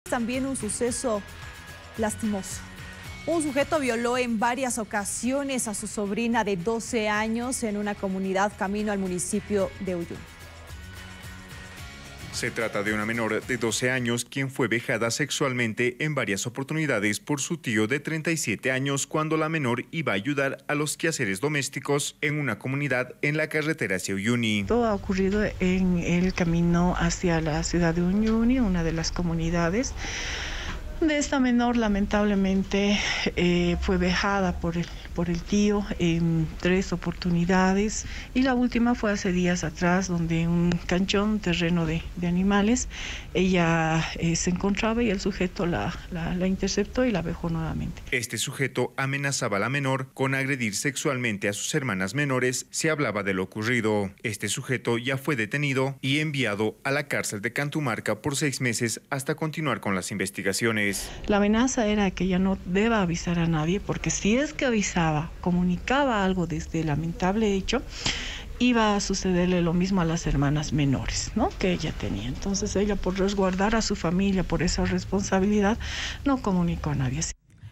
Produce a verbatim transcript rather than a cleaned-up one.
También un suceso lastimoso. Un sujeto violó en varias ocasiones a su sobrina de doce años en una comunidad camino al municipio de Uyuni. Se trata de una menor de doce años quien fue vejada sexualmente en varias oportunidades por su tío de treinta y siete años cuando la menor iba a ayudar a los quehaceres domésticos en una comunidad en la carretera hacia Uyuni. Todo ha ocurrido en el camino hacia la ciudad de Uyuni, una de las comunidades. De esta menor lamentablemente eh, fue vejada por el, por el tío en tres oportunidades y la última fue hace días atrás donde en un canchón, terreno de, de animales, ella eh, se encontraba y el sujeto la, la, la interceptó y la vejó nuevamente. Este sujeto amenazaba a la menor con agredir sexualmente a sus hermanas menores. Se hablaba de lo ocurrido. Este sujeto ya fue detenido y enviado a la cárcel de Cantumarca por seis meses hasta continuar con las investigaciones. La amenaza era que ella no deba avisar a nadie, porque si es que avisaba, comunicaba algo de este lamentable hecho, iba a sucederle lo mismo a las hermanas menores, ¿no?, que ella tenía. Entonces ella, por resguardar a su familia, por esa responsabilidad, no comunicó a nadie.